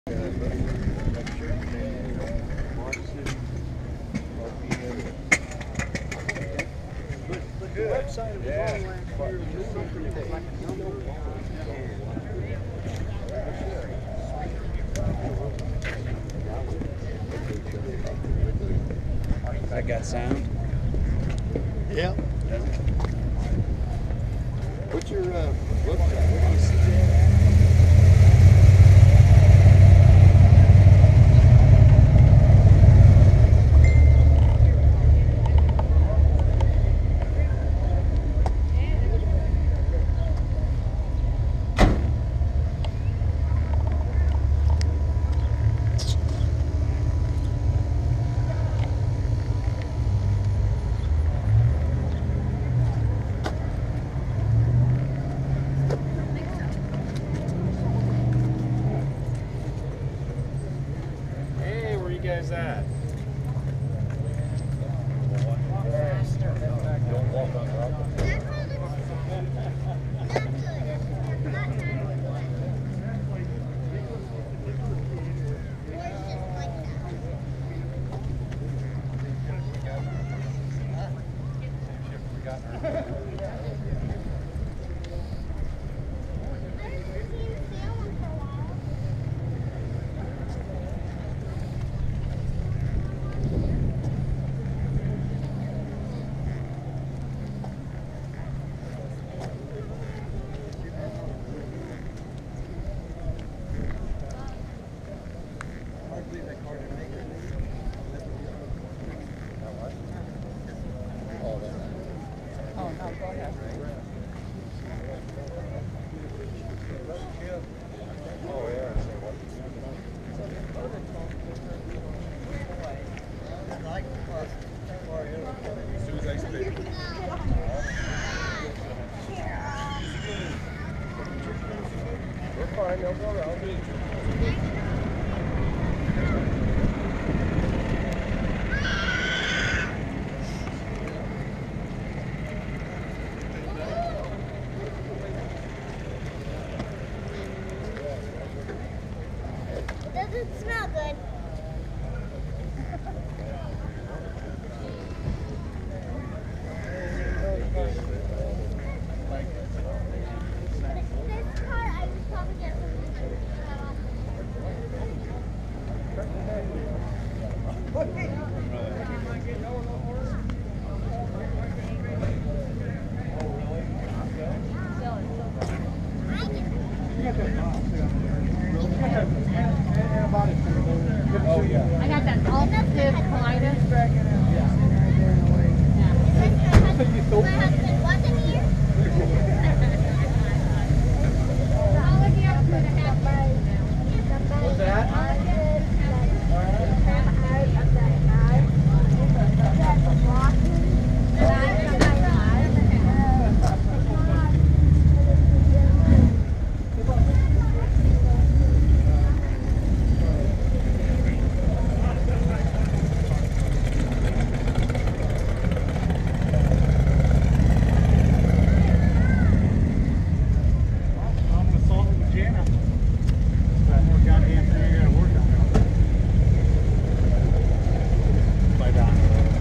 I got sound. Yeah. What's your website? What do you see? Hey, where you guys at? Don't walk on top. Oh, no, go ahead. Oh, yeah. As soon as I speak. We're fine, they'll go around. It doesn't smell good. This car, I would probably get Oh, yeah. I got that ulcerative colitis. My husband wasn't here. What's that? I'm consulting with Jana. Got more goddamn thing I gotta work on. By Don.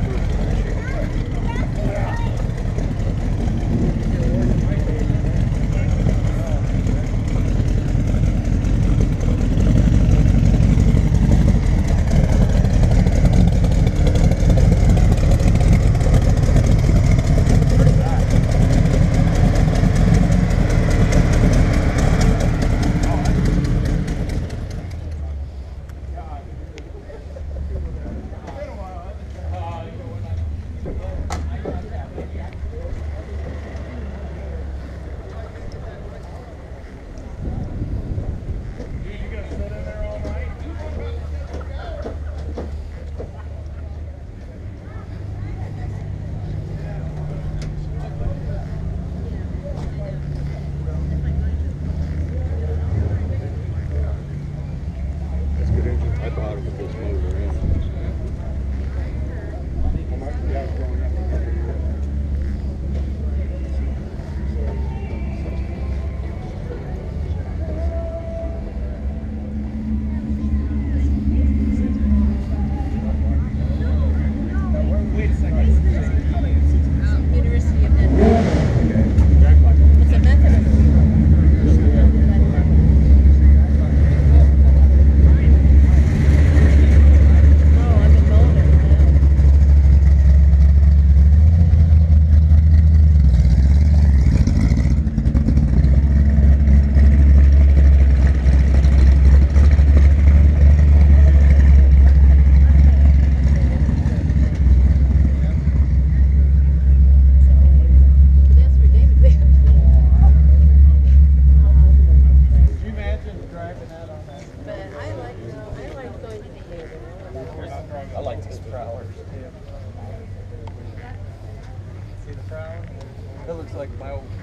That's good engine. I bought it with this motor in. I like this prowler. See the frown? That looks like my old